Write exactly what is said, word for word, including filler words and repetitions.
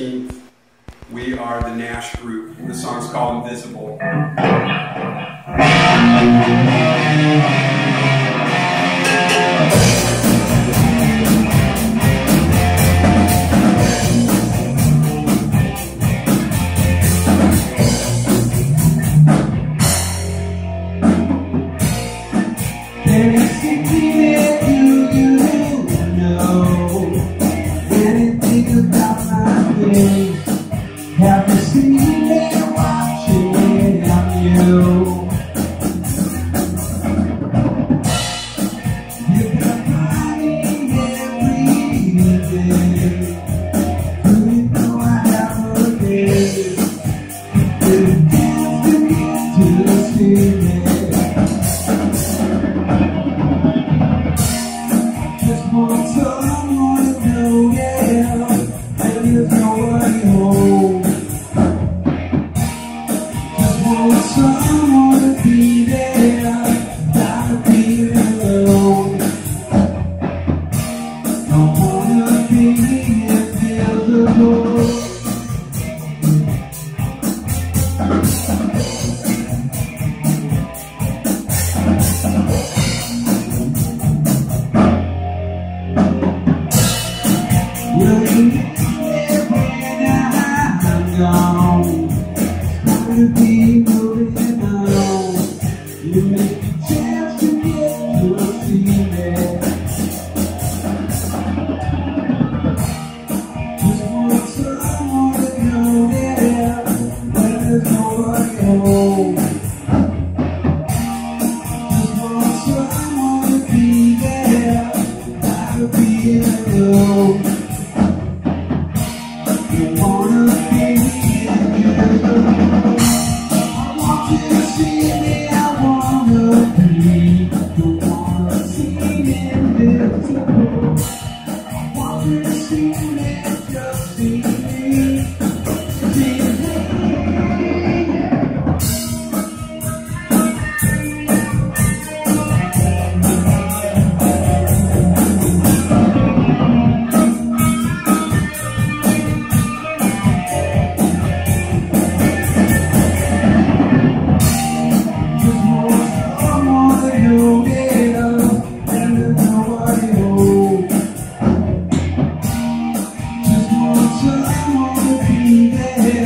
We are the NASH group. The song's called Invisible. Have to see me watching on you. You've got money every day. Do you know I have a day? Did dance to get to the city. Just want someone to know, yeah, and there's nobody home. Someone to be there, gotta be alone. Don't wanna be invisible. Will you get there when I'm gone? It's gonna be moving on. You make a chance to get to a female. Just want someone to know there when there's nobody home. Just want someone to be there, gotta be alone. You wanna be invisible. I want you to see me, I wanna be. You wanna see me invisible. I want you to see me, just see me. See me. Someone to be there.